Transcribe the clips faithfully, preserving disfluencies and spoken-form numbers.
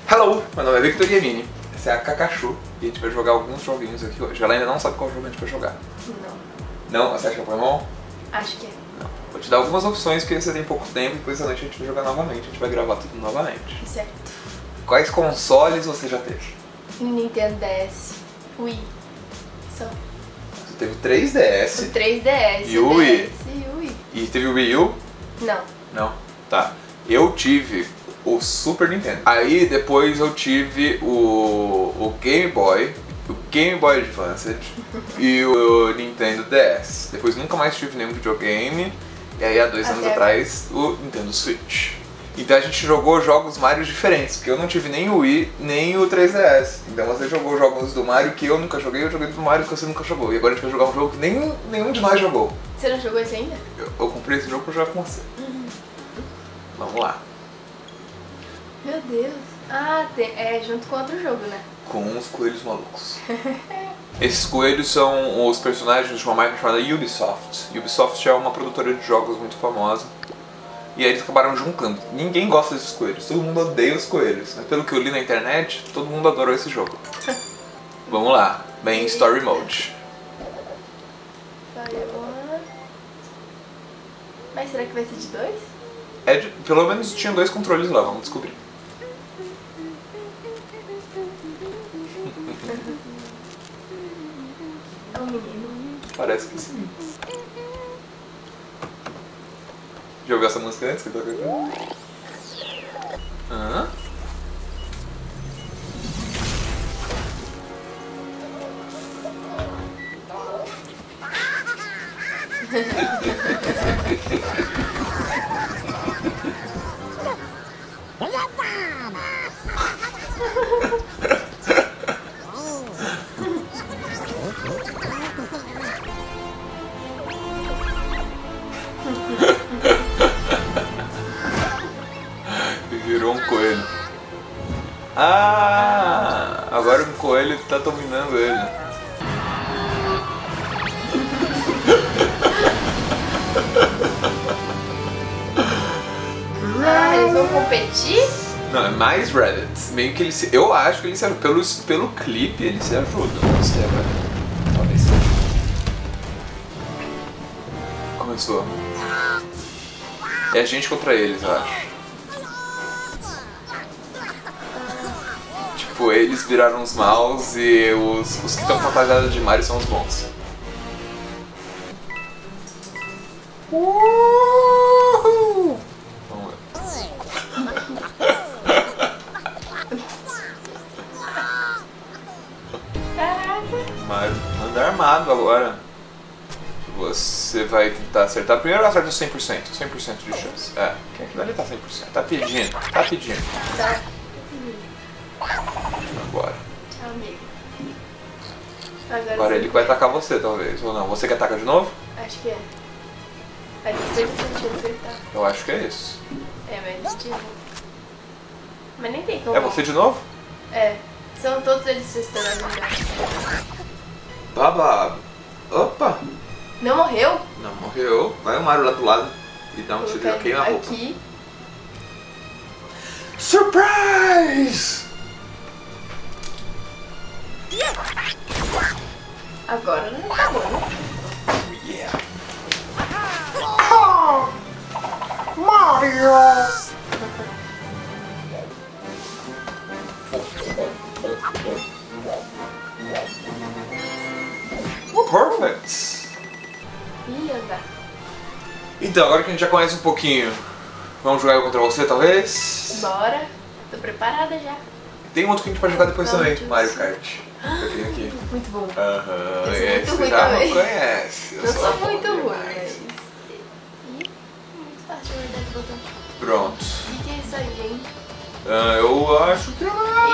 Hello, meu nome é Victor Guiemini, essa é a Kakachu e a gente vai jogar alguns joguinhos aqui hoje. Ela ainda não sabe qual jogo a gente vai jogar. Não. Não? Você acha que é Pokémon? Acho que é. Não. Vou te dar algumas opções porque você tem pouco tempo e depois da noite a gente vai jogar novamente, a gente vai gravar tudo novamente. Certo. Quais consoles você já teve? Nintendo D S, Wii. Só. Você teve o três D S. O três D S, E o Wii. D S e o Wii. E teve o Wii U? Não. Não. Tá. Eu tive o Super Nintendo. Aí depois eu tive o, o Game Boy, o Game Boy Advance e o Nintendo D S. Depois nunca mais tive nenhum videogame. E aí há dois Até anos agora. atrás o Nintendo Switch. Então a gente jogou jogos Mario diferentes, porque eu não tive nem o Wii, nem o três D S. Então você jogou jogos do Mario que eu nunca joguei, eu joguei do Mario que você nunca jogou. E agora a gente vai jogar um jogo que nenhum, nenhum de nós jogou. Você não jogou esse ainda? Eu, eu comprei esse jogo pra jogar com você. Uhum. Vamos lá. Meu Deus. Ah, tem, é junto com outro jogo, né? Com os coelhos malucos. Esses coelhos são os personagens de uma marca chamada Ubisoft. Ubisoft é uma produtora de jogos muito famosa. E aí eles acabaram juntando. Ninguém gosta desses coelhos, todo mundo odeia os coelhos. Mas pelo que eu li na internet, todo mundo adorou esse jogo. Vamos lá, bem Story Mode. Mas será que vai ser de dois? É de, pelo menos tinha dois controles lá, vamos descobrir. É um menino. Parece que sim. Já ouviu essa música antes que toca aqui? Hã? Virou um coelho. Ah! Agora um coelho está dominando ele. Ah, eles vão competir? Não, é mais Reddit. Meio que ele se. Eu acho que ele se ajuda. Pelo, pelo clipe ele se ajuda. Não sei agora. Talvez seja. Começou. É a gente contra eles, eu acho. Tipo, eles viraram os maus e os, os que estão fantasiados de Mario são os bons. Uhul! Vamos ver. Mario anda armado agora. Você vai tentar acertar. Primeiro acerta cem por cento. cem por cento de chance. É, quem aquilo ali tá cem por cento. Tá pedindo, tá pedindo. Tá. Agora. Tchau, amigo. Agora, Agora sim. ele vai atacar você, talvez. Ou não. Você que ataca de novo? Acho que é. Aí depois eu senti acertar. Eu acho que é isso. É, mas de novo. Mas nem tem como. É você de novo? É. São todos eles personagens já. Babado. Opa! Não morreu? Não morreu. Vai o Mario lá do lado e dá um tiro Colocar e queima a ele roupa. aqui. Surprise! Agora não acabou, né? Yeah. Oh, Mario! Oh, perfect! Ih, anda. Então, agora que a gente já conhece um pouquinho, vamos jogar eu contra você, talvez? Bora. Tô preparada já. Tem um outro que a gente pode jogar depois Vamos, também, tio. Mario Kart. Eu tenho aqui. Muito bom. Aham, Eu sou muito esse ruim já também. não conhece. Eu sou bom muito ruim, demais. mas... Ih, muito fácil de verdade botão. Pronto. O que é isso aí, hein? Ah, eu acho que...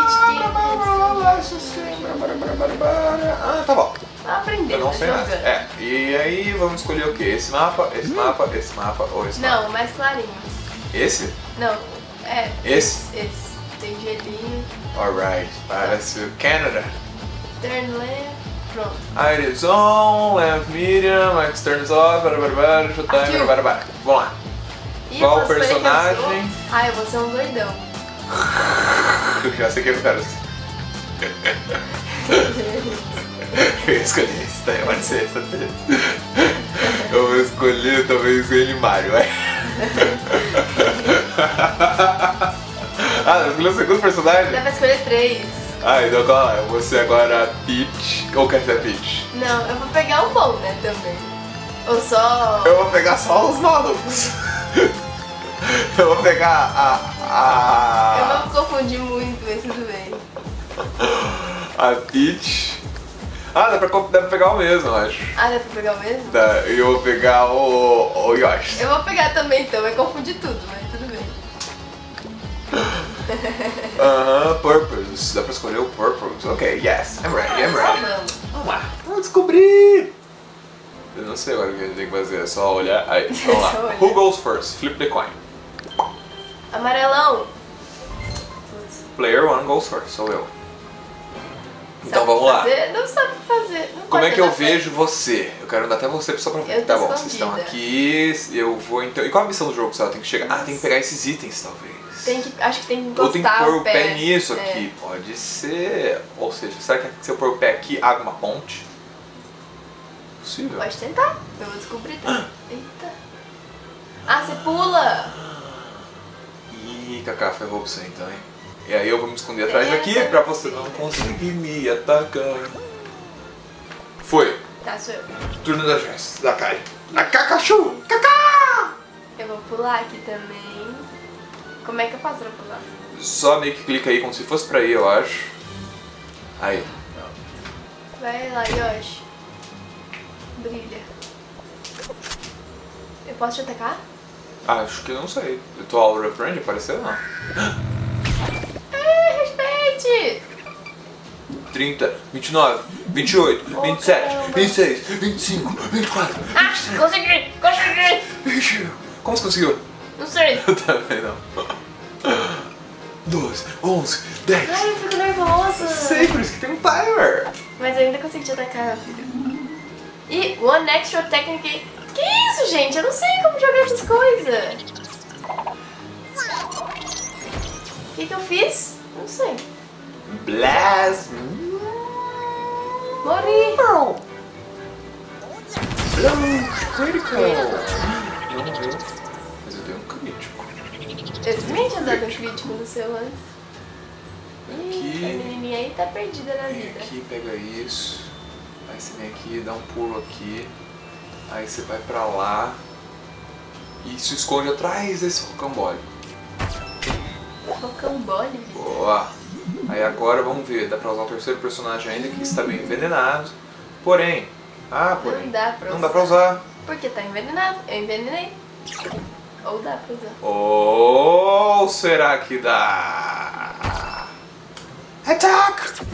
Ah, tá bom. Tá aprendendo, Eu não sei tá nada. jogando. É, e aí vamos escolher o que? Esse mapa, esse mapa, esse mapa ou esse mapa? Não, mais clarinho. Esse? Não, é. Esse? Esse. Tem gelinho. Alright, parece o Canada. Turn left. Pronto. Height is on, left medium, Max turns off, barabara, showtime, Aqui. barabara. Vamos lá. E Qual eu posso escolher quem eu personagem? sou? Ah, eu vou ser um doidão. Já sei o que eu quero. Eu escolhi esse, tá? Pode ser esse, tá? Eu vou escolher talvez ele Mario, vai. Ah, escolheu o segundo personagem? Dá pra escolher três. Ah, então qual é? Você agora Peach ou quer ser Peach? Não, eu vou pegar um bom, né, também. Ou só... Eu vou pegar só os malucos. Eu vou pegar a... a... Eu vou me confundir muito, mas tudo bem. A Peach. Ah, dá pra, dá pra pegar o mesmo, eu acho. Ah, dá pra pegar o mesmo? Dá, eu vou pegar o, o Yoshi. Eu vou pegar também então, vai confundir tudo, mas tudo bem. Aham, uh-huh, Purpose. Dá pra escolher o Purpose. Ok, yes, I'm ready, I'm ready. Vamos. Vamos lá, vamos descobrir. Eu não sei agora o que a gente tem que fazer, é só olhar. Aí, vamos lá. Olhar. Who goes first? Flip the coin. Amarelão. Player one goes first, sou eu. Então Sabe vamos lá. fazer? Não sabe fazer. Não Como é pode que eu andar vejo você? Eu quero andar até você só pra ver. Eu tô Tá bom, vocês escondida. estão aqui, eu vou então. E qual a missão do jogo que você tem que chegar? Ah, tem que pegar esses itens talvez. Tem que, acho que tem que Ou tem que encostar pôr o o pé pé nisso É. aqui. Pode ser. Ou seja, será que se eu pôr o pé aqui, abre uma ponte? Possível. Pode tentar. Eu vou descobrir. Eita. Ah, você pula. Ih, Kaká, ferrou pra você então, hein? E aí eu vou me esconder atrás daqui Eita. pra você não conseguir me atacar. Foi. Tá, sou eu. Turno da Jess, da Kai. A Kakachu! Kaká! Eu vou pular aqui também. Como é que eu faço pra pular? Só meio que clica aí como se fosse pra ir, eu acho. Aí. Vai lá, Yoshi. Brilha. Eu posso te atacar? Acho que eu não sei. Eu tô Aura Friend, apareceu não. Ai, respeite! trinta, vinte e nove, vinte e oito, Oh, vinte e sete, caramba. vinte e seis, vinte e cinco, vinte e quatro, Ah, consegui! Consegui! vinte. Como você conseguiu? Não sei. Eu também não. doze, onze, dez. Ai, eu fico nervosa. Sei, por isso que tem um timer. Mas eu ainda consegui te atacar, filho. E One Extra Technique. Que isso, gente? Eu não sei como jogar essas coisas. O que que eu fiz? Não sei. Blast. Morri. Critical. Não morreu. Mas eu dei um crítico. Eu também tinha dado um crítico no seu antes. Aqui. Ih, a menininha aí tá perdida na Vem vida. aqui, pega isso. Aí você vem aqui, dá um pulo aqui. Aí você vai pra lá. E se esconde atrás desse rocambole. Rocambole. Boa! Aí agora vamos ver, dá pra usar o terceiro personagem ainda que está bem envenenado. Porém, ah, porém, Não dá pra não usar. dá pra usar. Porque tá envenenado. Eu envenenei. Ou dá pra usar. Ou será que dá? Attack!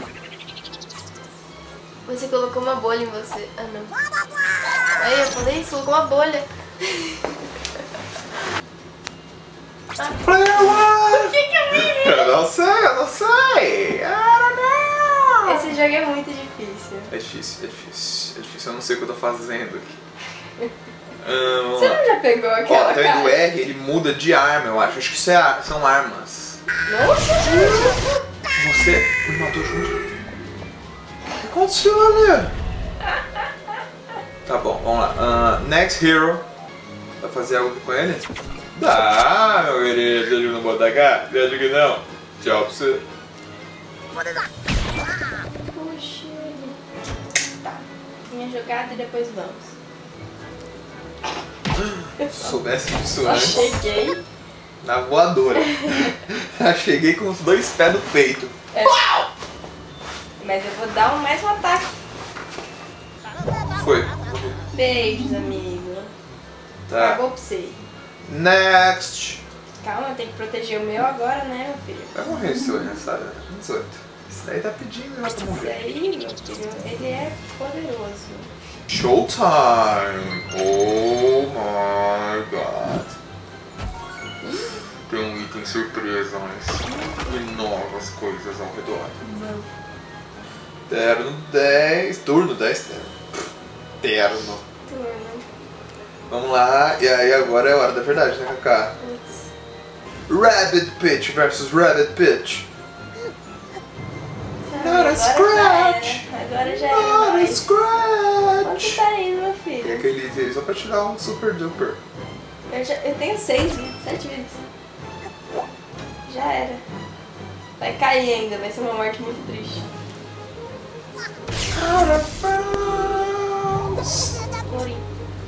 Você colocou uma bolha em você. Ah, não. Aí, eu falei isso, colocou uma bolha. Ah, Player one! por que que eu vi? Eu não sei, eu não sei! I don't know! Esse jogo é muito difícil. É difícil, é difícil, é difícil, eu não sei o que eu tô fazendo aqui. Ah, vamos Você lá. não já pegou Ó, aquela tá vendo o cara? R, ele muda de arma, eu acho. Acho que isso é ar- são armas. Nossa, gente. Você me matou junto. O que aconteceu ali? Tá bom, vamos lá. Ah, next Hero. Vai fazer algo com ele? Dá, meu querido. Você acha que eu não vou atacar? Você acha que não? Tchau pra você. Puxa. Tá. Minha jogada e depois vamos. Se soubesse disso Só antes, cheguei. na voadora. Já cheguei com os dois pés no peito. É. Mas eu vou dar um, mais um ataque. Foi. Beijos, amigo. Tá. Acabou pra você. Next. Calma, tem que proteger o meu agora, né, meu filho? Vai morrer seu aniversário, né? dezoito. Isso daí tá pedindo já pra Esse morrer. aí, meu filho, ele é poderoso. Showtime! Oh my god! Tem um item surpresa, mas e novas coisas ao redor. Não. Terno dez. Turno dez, terno. Terno. Turno. Vamos lá, e aí agora é a hora da verdade, né, Kaká? Putz. Rabbit Pitch versus Rabbit Pitch. Agora já Ah, é. Scratch! Onde tá indo, meu Tem filho? aquele item só pra tirar um super duper. Eu, já, eu tenho seis vidas, sete vidas. Já era. Vai cair ainda, vai ser uma morte muito triste. Lourinho.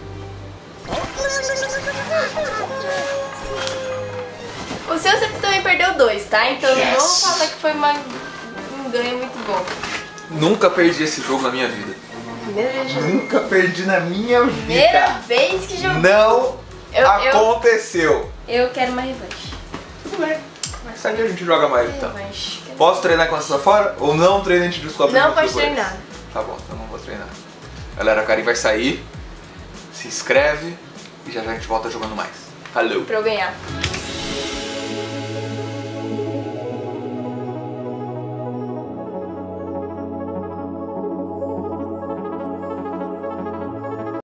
O seu você também perdeu dois, tá? Então Yes. não vou falar que foi uma, um ganho muito bom. Nunca perdi esse jogo na minha vida. Primeira vez que jogo. Nunca perdi na minha Primeira vida. vez que jogo. Não Eu- eu- aconteceu. Eu quero uma revanche. Tudo bem. Mais tarde a gente joga mais então. Revanche. Posso treinar com essa fora? Ou não treina, a gente descobre Não junto pode depois. treinar. Tá bom, então não vou treinar. Galera, a Kari vai sair. Se inscreve. E já já a gente volta jogando mais. Falou! Pra eu ganhar.